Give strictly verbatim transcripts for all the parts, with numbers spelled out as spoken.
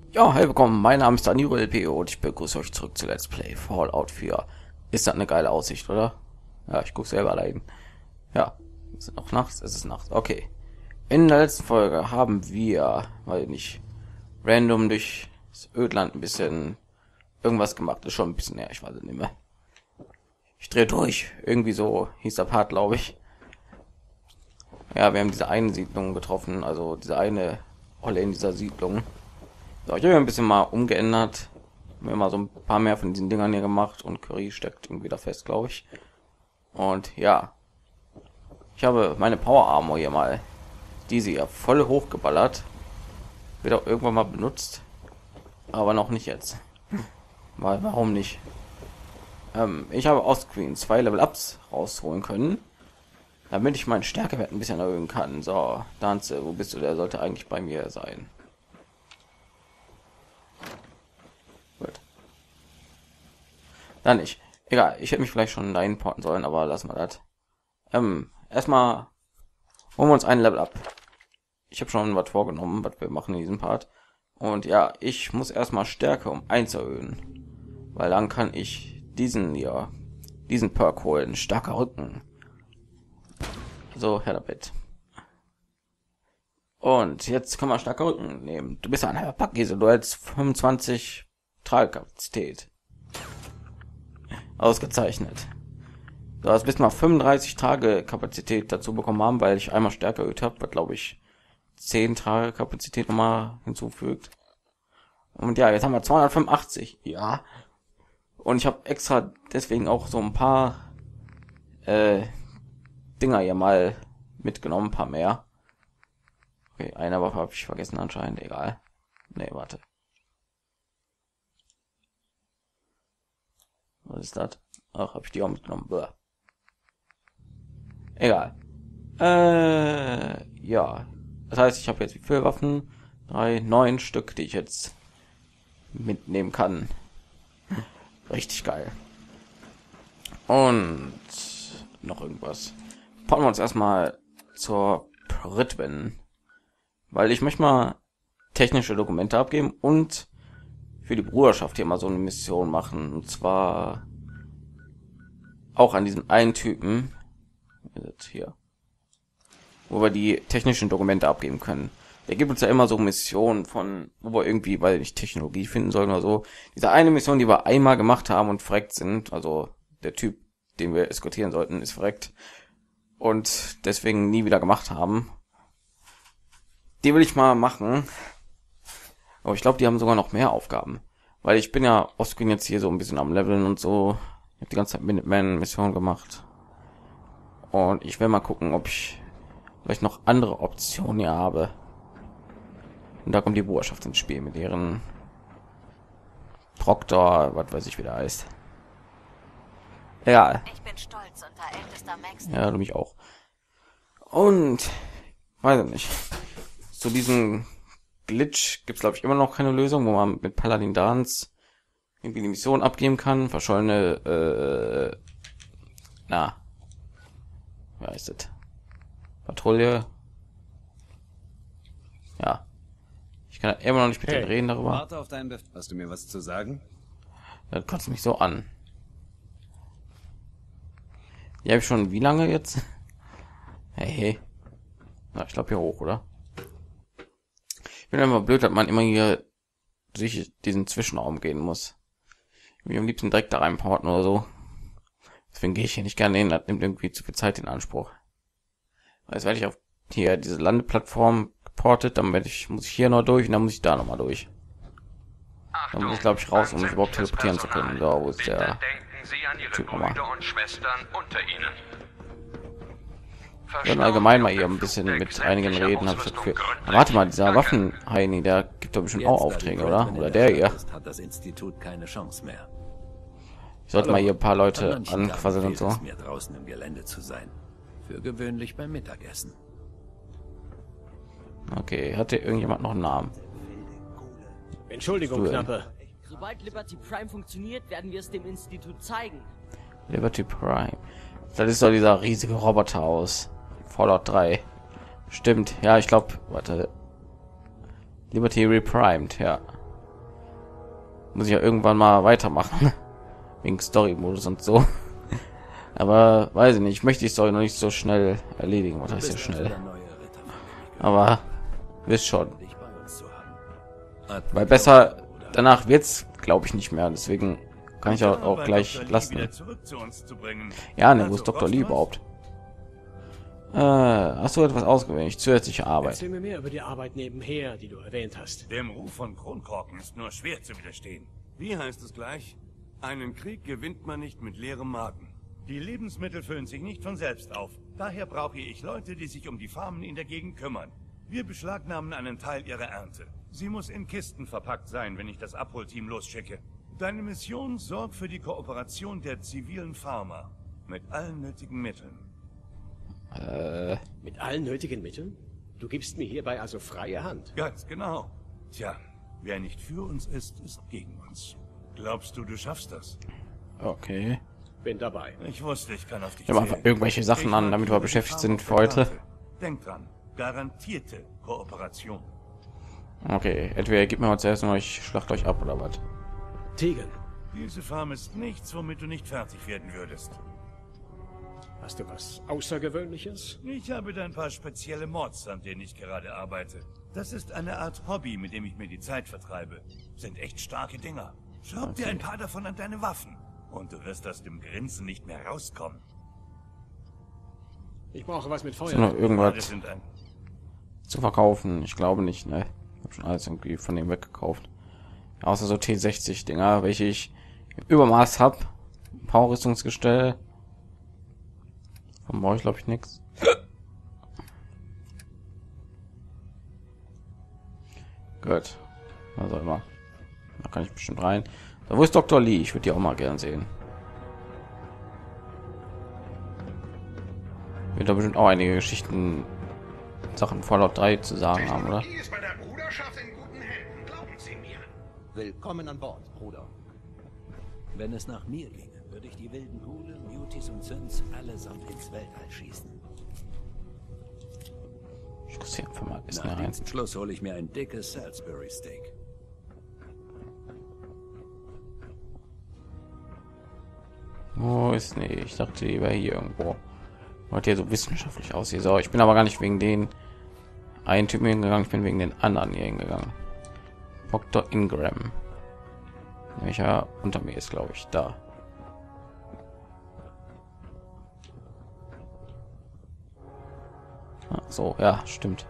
Ja, hey, willkommen. Mein Name ist Danilo L P O und ich begrüße euch zurück zu Let's Play Fallout vier. Ist das eine geile Aussicht, oder? Ja, ich gucke selber allein. Ja, ist es noch nachts? Es ist nachts. Okay. In der letzten Folge haben wir, weil nicht random durch das Ödland ein bisschen irgendwas gemacht. Ist schon ein bisschen näher, ich weiß es nicht mehr. Ich drehe durch. Irgendwie so hieß der Part, glaube ich. Ja, wir haben diese eine Siedlung getroffen, also diese eine Olle in dieser Siedlung. So, ich habe ein bisschen mal umgeändert, mir mal so ein paar mehr von diesen Dingern hier gemacht und Curry steckt irgendwie da fest, glaube ich. Und ja, ich habe meine Power Armor hier mal, diese hier voll hochgeballert, wird auch irgendwann mal benutzt, aber noch nicht jetzt. Weil warum nicht? Ähm, ich habe aus Screen zwei Level Ups rausholen können, damit ich meinen Stärkewert ein bisschen erhöhen kann. So, Danze, wo bist du? Der sollte eigentlich bei mir sein. Gut. Dann nicht. Egal, ich hätte mich vielleicht schon dahin porten sollen, aber lassen wir das. Ähm, erstmal holen wir uns ein Level ab. Ich habe schon was vorgenommen, was wir machen in diesem Part. Und ja, ich muss erstmal Stärke um eins erhöhen. Weil dann kann ich diesen hier, diesen Perk holen. Starker Rücken. So, Herr damit. Und jetzt kann man starker Rücken nehmen. Du bist ein halber Packkäse, du hältst fünfundzwanzig Tragekapazität. Ausgezeichnet. So, das müssen wir fünfunddreißig Tage Kapazität dazu bekommen haben, weil ich einmal stärker erhöht habe, was glaube ich zehn Tage Kapazität nochmal hinzufügt. Und ja, jetzt haben wir zweihundertfünfundachtzig. Ja. Und ich habe extra deswegen auch so ein paar äh, Dinger hier mal mitgenommen, ein paar mehr. Okay, eine Waffe habe ich vergessen anscheinend, egal. Nee, warte. Was ist das? Ach, habe ich die auch mitgenommen. Bäh. Egal. Äh, ja. Das heißt, ich habe jetzt wie viele Waffen? Drei, neun Stück, die ich jetzt mitnehmen kann. Richtig geil. Und noch irgendwas. Packen wir uns erstmal zur Pritwin. Weil ich möchte mal technische Dokumente abgeben und für die Bruderschaft hier mal so eine Mission machen. Und zwar auch an diesem einen Typen hier, wo wir die technischen Dokumente abgeben können. Der gibt uns ja immer so Missionen von, wo wir irgendwie, weil ich Technologie finden sollen oder so. Diese eine Mission, die wir einmal gemacht haben und verreckt sind, also der Typ, den wir eskortieren sollten, ist verreckt und deswegen nie wieder gemacht haben. Die will ich mal machen. Aber ich glaube, die haben sogar noch mehr Aufgaben. Weil ich bin ja offscreen jetzt hier so ein bisschen am Leveln und so. Ich habe die ganze Zeit Minuteman-Mission gemacht. Und ich will mal gucken, ob ich vielleicht noch andere Optionen hier habe. Und da kommt die Bruderschaft ins Spiel mit ihren Proktor, was weiß ich, wie der heißt. Egal. Ich bin stolz, unter ältester Max. Ja, du mich auch. Und weiß ich nicht. Zu diesem Glitch gibt's glaube ich immer noch keine Lösung, wo man mit Paladin Dance irgendwie die Mission abgeben kann. Verschollene, äh, na, wie heißt das? Patrouille. Ja. Ich kann immer noch nicht mit Hey, denen reden darüber. Warte auf deinen Bef Hast du mir was zu sagen? Das kotzt mich so an. Die habe ich schon wie lange jetzt? Hey, hey. Na, ich glaube hier hoch, oder? Ich bin einfach blöd, dass man immer hier sich diesen Zwischenraum gehen muss. Ich will am liebsten direkt da reinporten oder so. Deswegen gehe ich hier nicht gerne hin, das nimmt irgendwie zu viel Zeit in Anspruch. Jetzt werde ich auf hier diese Landeplattform geportet, dann werde ich, muss ich hier noch durch und dann muss ich da noch mal durch. Dann muss ich glaube ich raus, um mich überhaupt teleportieren zu können. So, wo ist der Typ nochmal? Wir können allgemein mal hier ein bisschen mit einigen reden, habe ich das Gefühl. Aber warte mal, dieser Waffenheini, der gibt doch bestimmt auch Aufträge, oder? Oder der hier. Hat das Institut keine Chance mehr. Ich sollte mal hier ein paar An Leute manchen Tagen anquasseln und fehlt so. es mir draußen im Gelände zu sein. Für gewöhnlich beim Mittagessen. Okay, hatte irgendjemand noch einen Namen? Entschuldigung, Du, äh, Knappe. Sobald Liberty Prime funktioniert, werden wir es dem Institut zeigen. Liberty Prime. Das ist doch dieser riesige Roboter aus Fallout drei. Stimmt, ja, ich glaube, warte. Liberty Reprimed, ja. muss ich ja irgendwann mal weitermachen. Wegen Story-Modus und so. Aber weiß ich nicht, ich möchte die Story noch nicht so schnell erledigen. Was heißt ja schnell? Aber wisst schon. Weil besser danach wird's, glaube ich, nicht mehr. Deswegen kann ich auch, auch gleich lassen. Ja, ne, wo ist Doktor Lee überhaupt? Äh, hast du etwas ausgewählt? Zusätzliche Arbeit. Erzähl mir mehr über die Arbeit nebenher, die du erwähnt hast. Dem Ruf von Kronkorken ist nur schwer zu widerstehen. Wie heißt es gleich? Einen Krieg gewinnt man nicht mit leerem Magen. Die Lebensmittel füllen sich nicht von selbst auf. Daher brauche ich Leute, die sich um die Farmen in der Gegend kümmern. Wir beschlagnahmen einen Teil ihrer Ernte. Sie muss in Kisten verpackt sein, wenn ich das Abholteam losschicke. Deine Mission sorgt für die Kooperation der zivilen Farmer. Mit allen nötigen Mitteln. Äh, Mit allen nötigen Mitteln? Du gibst mir hierbei also freie Hand. Ganz genau. Tja, wer nicht für uns ist, ist gegen uns. Glaubst du, du schaffst das? okay. Bin dabei. Ich wusste, ich kann auf dich Ich habe einfach zählen. irgendwelche Sachen Ich an, damit wir markiere beschäftigt die sind für Farm auf der heute. Karte. Denk dran, garantierte Kooperation. Okay, entweder gebt mir mal zuerst noch, ich schlacht euch ab oder was. Tegan, Diese Farm ist nichts, womit du nicht fertig werden würdest. hast du was Außergewöhnliches? Ich habe da ein paar spezielle Mods, an denen ich gerade arbeite. Das ist eine Art Hobby, mit dem ich mir die Zeit vertreibe. Sind echt starke Dinger. Schraub dir ein paar davon an deine Waffen. Und du wirst aus dem Grinsen nicht mehr rauskommen. Ich brauche was mit Ist noch Feuer. Beide irgendwas sind ein... zu verkaufen? Ich glaube nicht, ne? Ich habe schon alles irgendwie von dem weggekauft. Außer so T sechzig Dinger, welche ich im Übermaß habe. Power-Rüstungsgestell. Von euch glaube ich nichts. Gut. Also immer. Da kann ich bestimmt rein. Da wo ist Doktor Lee? Ich würde die auch mal gern sehen. Wird da bestimmt auch einige Geschichten, Sachen Fallout drei zu sagen haben, oder? Technologie ist bei der Bruderschaft in guten Händen, glauben Sie mir. Willkommen an Bord, Bruder. Wenn es nach mir ginge, würde ich die wilden Ghule, Mutis und Sins allesamt ins Weltall schießen. Ich muss hier einfach mal Essen Nach rein. diesem Schluss hole ich mir ein dickes Salisbury Steak. Wo ist nee, ich dachte, die wäre hier irgendwo. Wollt ihr so wissenschaftlich aussehen? So, ich bin aber gar nicht wegen den einen Typen hingegangen, ich bin wegen den anderen hier hingegangen. Doktor Ingram. Welcher unter mir ist, glaube ich, da. Ach so, ja, stimmt.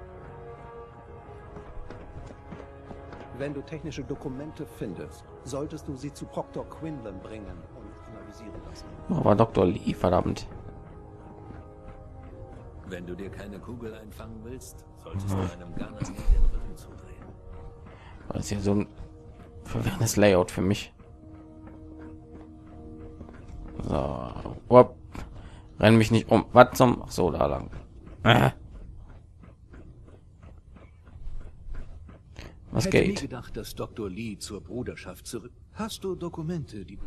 Wenn du technische Dokumente findest, solltest du sie zu Proctor Quinlan bringen und analysieren lassen. Aber Doktor Lee, verdammt. Wenn du dir keine Kugel einfangen willst, solltest du einem Gunner nie den Rücken zudrehen. Das ist hier so ein verwirrendes Layout für mich. So, Upp. Renn mich nicht um. Was zum? Ach so, da lang. Äh. Was Hätte nie geht? gedacht, dass Doktor Lee zur Bruderschaft zurück. Hast du Dokumente, die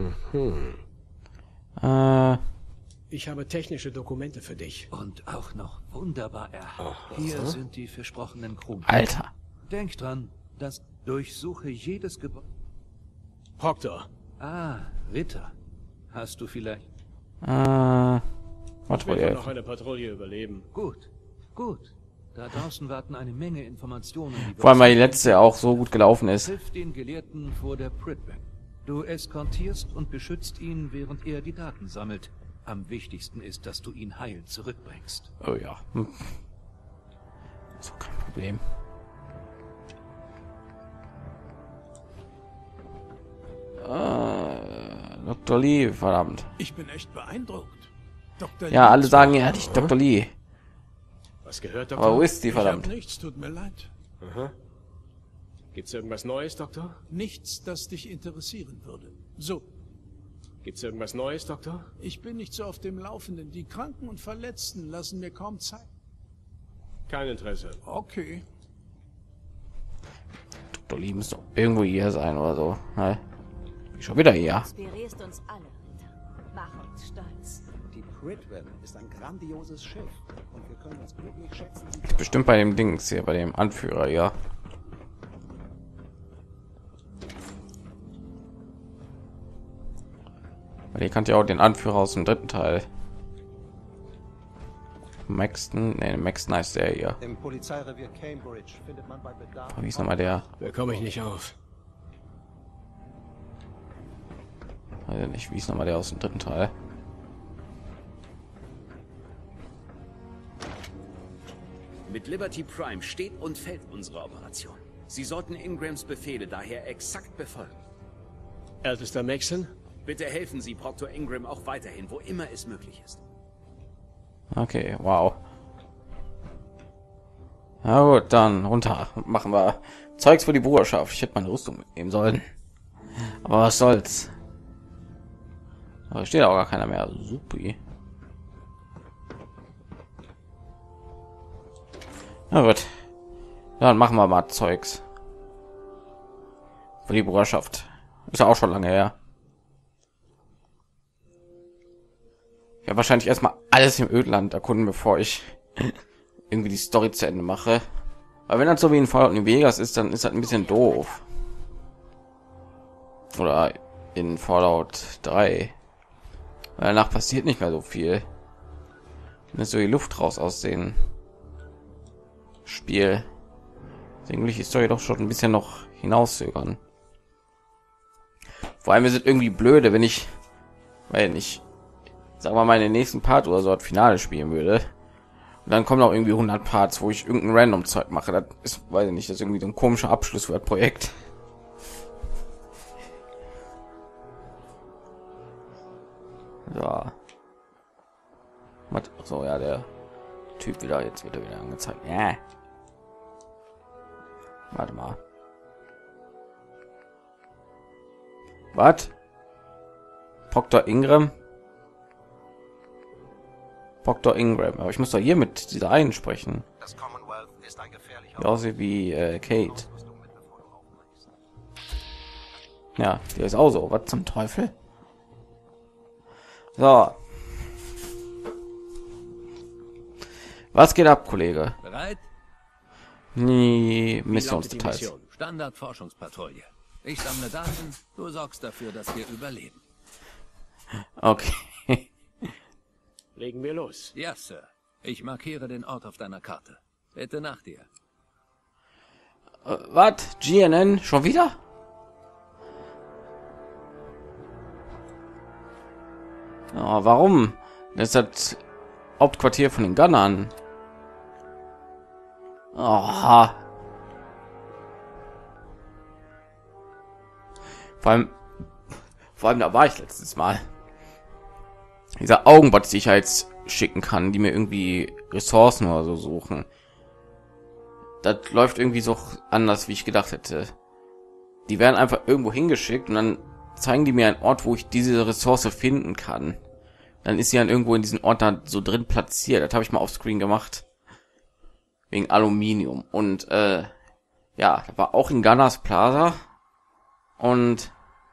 Äh, Ich habe technische Dokumente für dich. und auch noch wunderbar erhalten. Hier sind die versprochenen Krumen. Alter. Denk dran, dass durchsuche jedes Gebäude. Proctor, Ah, Ritter. Hast du vielleicht? Äh, was ich wollt werde ihr? noch eine Patrouille überleben. Gut, gut. Da draußen warten eine Menge Informationen. die wir Vor allem, weil die uns- letzte auch so gut gelaufen ist. Hilf den Gelehrten vor der Pritweb. Du eskortierst und beschützt ihn, während er die Daten sammelt. Am wichtigsten ist, dass du ihn heil zurückbringst. Oh ja. Hm. So kein Problem. Äh, Doktor Lee, verdammt. Ich bin echt beeindruckt. Doktor Ja, Lee alle ist- sagen ja nicht Doktor Lee. Was gehört, Aber Doktor? wo ist die, Ich hab verdammt? nichts, tut mir leid. Gibt's irgendwas Neues, Doktor? Nichts, das dich interessieren würde. So, Gibt's irgendwas Neues, Doktor? ich bin nicht so auf dem Laufenden. Die Kranken und Verletzten lassen mir kaum Zeit. Kein Interesse. Okay. Doktor Lee muss doch irgendwo hier sein oder so. Ne? Wie schon wieder hier. Inspirierst uns alle, Ritter. Mach uns stolz. Die Pritwell ist ein grandioses Schiff und wir können uns glücklich schätzen, sie zu Bestimmt bei dem Dings hier, bei dem Anführer, ja. Weil ihr kannt ja auch den Anführer aus dem dritten Teil. Maxton, nee, Maxton heißt der hier. Im Polizeirevier Cambridge findet man bei Bedarf. Wie ist nochmal der? Da komme ich nicht auf. Also nicht, wie ist nochmal der aus dem dritten Teil? Mit Liberty Prime steht und fällt unsere Operation. Sie sollten Ingrams Befehle daher exakt befolgen. Ältester Maxon? Bitte helfen Sie Proctor Ingram auch weiterhin, wo immer es möglich ist. Okay, wow. Na gut, dann runter. Machen wir Zeugs für die Bruderschaft. Ich hätte meine Rüstung mitnehmen sollen. Aber was soll's. Aber steht auch gar keiner mehr. Supi. Na gut. Dann machen wir mal Zeugs für die Bruderschaft. Ist ja auch schon lange her. Ja, wahrscheinlich erstmal alles im Ödland erkunden, bevor ich irgendwie die Story zu Ende mache. Aber wenn das so wie in Fallout New Vegas ist, dann ist das ein bisschen doof. Oder in Fallout drei. Weil danach passiert nicht mehr so viel. Dann ist so die Luft raus aus dem Spiel. Deswegen will ich die Story doch schon ein bisschen noch hinauszögern. Vor allem ist es irgendwie blöde, wenn ich, weil nicht, sagen wir mal, in den nächsten Part oder so das Finale spielen würde. Und dann kommen auch irgendwie hundert Parts, wo ich irgendein random Zeug mache. Das ist, weiß ich nicht, das ist irgendwie so ein komischer Abschluss für das Projekt. So. Was? So, ja, der Typ wieder, jetzt wird er wieder angezeigt. Ja. Warte mal. Was? Proctor Ingram? Proctor Ingram. Aber ich muss doch hier mit dieser einen sprechen. Das Commonwealth ist ein gefährlicher. Die aussieht wie äh, Kate. Ja, der ist auch so. Was zum Teufel? So. Was geht ab, Kollege? Bereit? Nie Wie lautet die Missionsdetails. Mission? Standard-Forschungspatrouille. Ich sammle Daten, du sorgst dafür, dass wir überleben. Okay. Legen wir los. Ja, Sir. Ich markiere den Ort auf deiner Karte. Bitte nach dir. Äh, was? G N N? Schon wieder? Oh, warum? Das ist das Hauptquartier von den Gunnern. Oh. Vor allem, vor allem da war ich letztes Mal. Dieser Augenbot, die ich jetzt schicken kann, die mir irgendwie Ressourcen oder so suchen. Das läuft irgendwie so anders, wie ich gedacht hätte. Die werden einfach irgendwo hingeschickt und dann zeigen die mir einen Ort, wo ich diese Ressource finden kann. Dann ist sie dann irgendwo in diesen Ort da so drin platziert. Das habe ich mal auf Screen gemacht. Wegen Aluminium. Und äh, ja, das war auch in Gunners Plaza. Und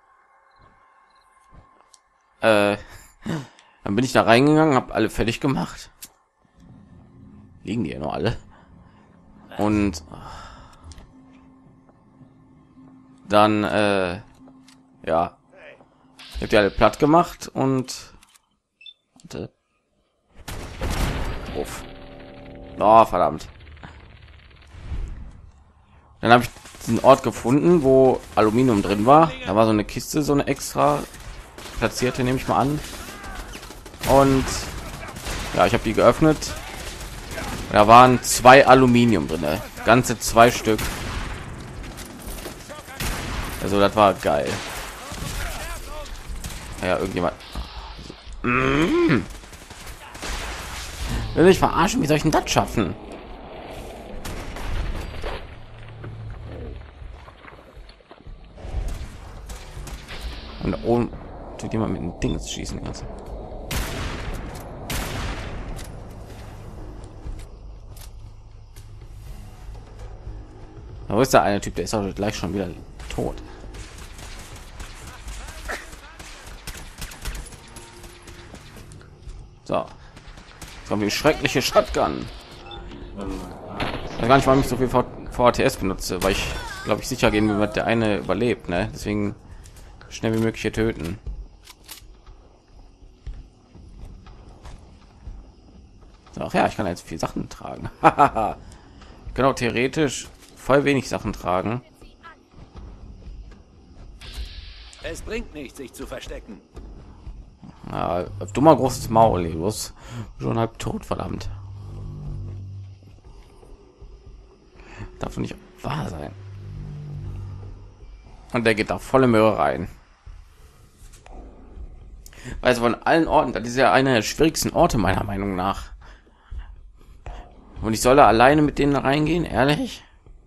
äh, dann bin ich da reingegangen, habe alle fertig gemacht. Liegen die ja noch alle. Und dann äh, ja, ich habe die alle platt gemacht und warte. Uff. Oh, verdammt. Dann habe ich den Ort gefunden, wo Aluminium drin war. Da war so eine Kiste, so eine extra platzierte, nehme ich mal an. Und ja, ich habe die geöffnet. Da waren zwei Aluminium drin, ganze zwei Stück. Also das war geil. Ja, irgendjemand. Mm. Will ich verarschen? Wie soll ich denn das schaffen? Und da oben tut jemand mit dem Ding schießen lassen. Wo ist der eine Typ? Der ist auch gleich schon wieder tot. So, jetzt haben wir die schreckliche Shotgun. Ich weiß gar nicht, warum ich so viel V T S benutze, weil ich glaube ich sicher gehen, wie der eine überlebt, ne? Deswegen schnell wie möglich hier töten. Ach ja, ich kann jetzt viel Sachen tragen. Genau, theoretisch voll wenig Sachen tragen. Es bringt nichts, sich zu verstecken. Ja, dummer großes Maul, los. Schon halb tot, verdammt. Darf nicht wahr sein. Und der geht da volle Möhre rein. Also von allen Orten, das ist ja einer der schwierigsten Orte meiner Meinung nach. Und ich soll da alleine mit denen reingehen, ehrlich?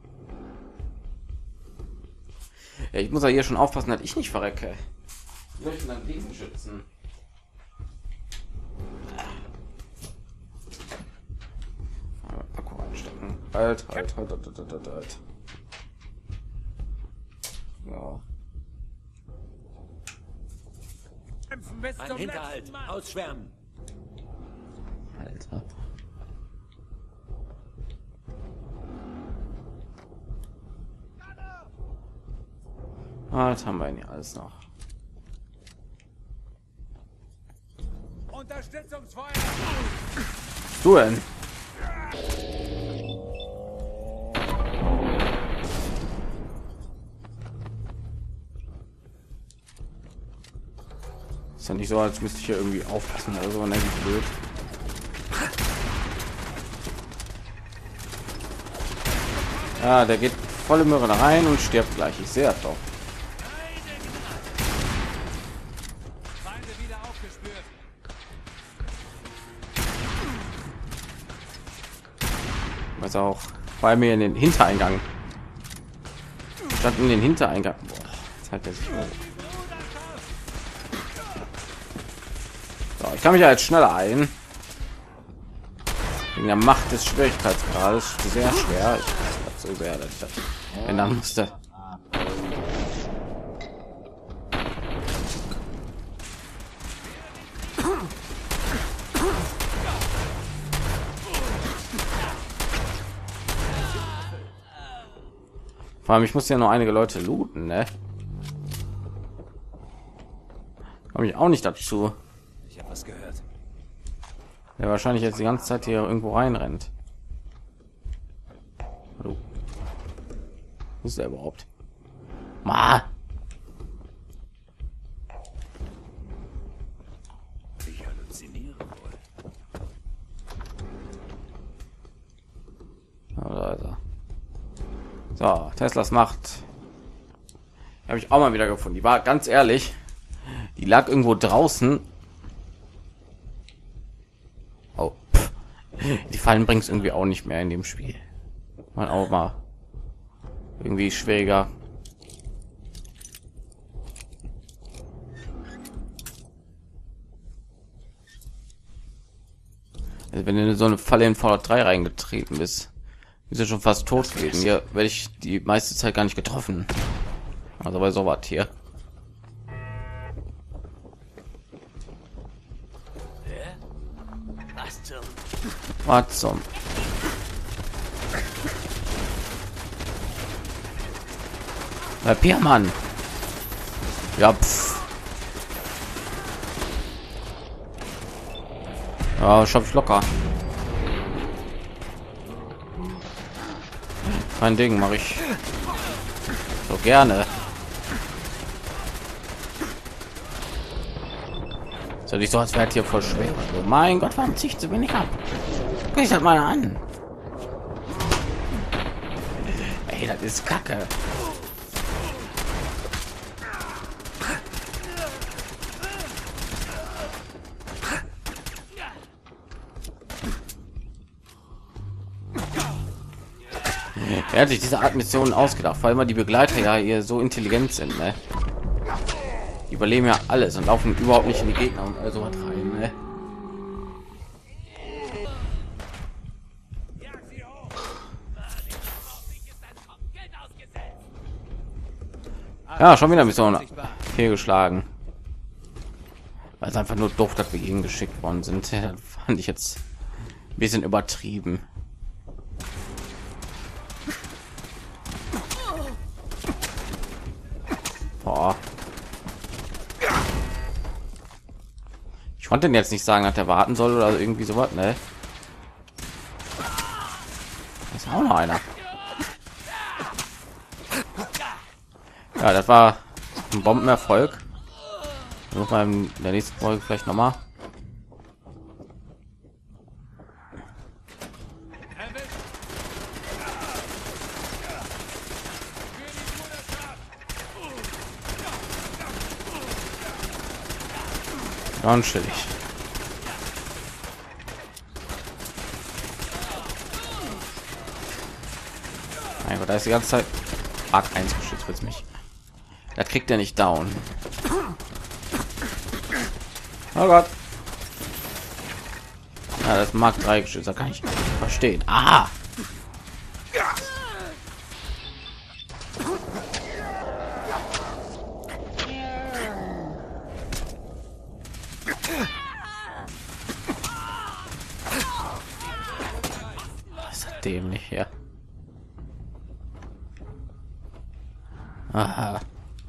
Ja, ich muss ja hier schon aufpassen, dass ich nicht verrecke. Ich möchte dann Leben schützen. Akku einstecken. Halt, halt, halt, halt, halt, halt, halt. Ja. Ein Hinterhalt, ausschwärmen. Alter. Ah, das haben wir hier alles noch. Unterstützungsfeuer! Du denn? Ist ja nicht so, als müsste ich hier irgendwie aufpassen oder so, ne, wie blöd. Ja, der geht volle Möhre da rein und stirbt gleich. Ich sehe das doch. Was auch bei mir in den Hintereingang. Statt in den Hintereingang. Boah, jetzt hat er sich hoch. So, ich kann mich ja jetzt schneller ein. Wegen der Macht des Schwierigkeitsgrades sehr schwer. Ich weiß das so sehr, dass ich das ändern musste. Vor allem, ich muss ja noch einige Leute looten, ne? Komme ich auch nicht dazu. Ich habe was gehört. Der wahrscheinlich jetzt die ganze Zeit hier irgendwo reinrennt. Hallo. Wo ist der überhaupt? Ma! Ich halluziniere wohl. Also. So, Teslas Macht. Habe ich auch mal wieder gefunden. Die war ganz ehrlich, die lag irgendwo draußen. Oh, pff. Die Fallen bringt es irgendwie auch nicht mehr in dem Spiel. Man auch mal irgendwie schwieriger. Also wenn du in so eine Falle in Fallout drei reingetreten bist, ist ja schon fast tot gewesen. Hier werde ich die meiste Zeit gar nicht getroffen. Also bei so was hier. Was zum? Was zum? Herr Piermann. Ja, pff. Ja, schaff ich locker. Kein Ding, mache ich so gerne. So nicht so, als wäre hier voll schwer. Oh mein Gott, warum zieht sie mir nicht ab? Guck ich das mal an. Ey, das ist Kacke. Er hat sich diese Art Missionen ausgedacht, weil immer die Begleiter ja hier so intelligent sind, ne? Die überleben ja alles und laufen überhaupt nicht in die Gegner und also was rein, ne? Ja, schon wieder Mission fehlgeschlagen. Weil es einfach nur doof, dass wir ihnen geschickt worden sind. Das fand ich jetzt ein bisschen übertrieben. Boah. Ich konnte den jetzt nicht sagen, dass er warten soll oder irgendwie sowas, ne? Auch noch einer. Ja, das war ein Bombenerfolg. Noch mal in der nächsten Folge vielleicht noch mal. Ganz chillig. Mein Gott, da ist die ganze Zeit Mark eins geschützt für mich. Da kriegt er nicht down. Oh Gott. Ja, das Mark drei geschützt, da kann ich verstehen. Ah. Was ist dämlich hier? Aha.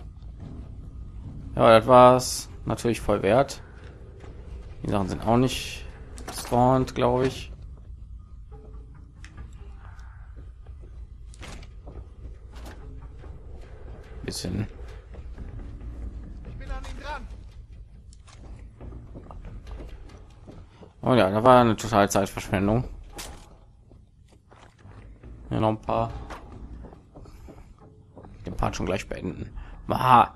Ja, das war's natürlich voll wert. Die Sachen sind auch nicht spawned, glaube ich. Bisschen. Oh ja, da war eine totale Zeitverschwendung. Ja, noch ein paar. Den Part schon gleich beenden. Aha.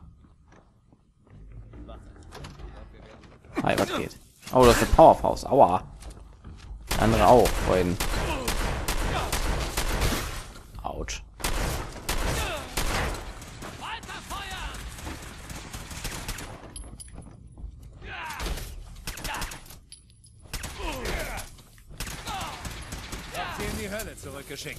Hi, was geht? Oh, das ist ein Powerhouse. Aua. Andere auch vorhin. Autsch. In die Hölle zurückgeschickt.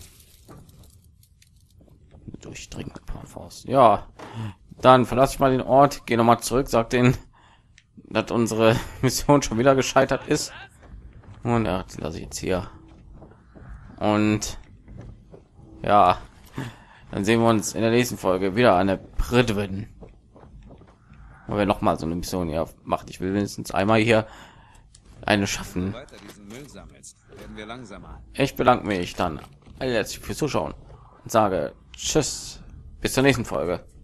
Durchdringende Powerhouse. Ja, dann verlasse ich mal den Ort, gehe noch mal zurück, sagt den, dass unsere Mission schon wieder gescheitert ist. Und ja, die lasse ich jetzt hier. Und ja, dann sehen wir uns in der nächsten Folge wieder eine Prydwen, wo wir noch mal so eine Mission hier macht. Ich will mindestens einmal hier eine schaffen. Weiter diesen Müll sammelst, werden wir langsamer. Ich bedanke mich dann herzlich fürs Zuschauen und sage tschüss, bis zur nächsten Folge.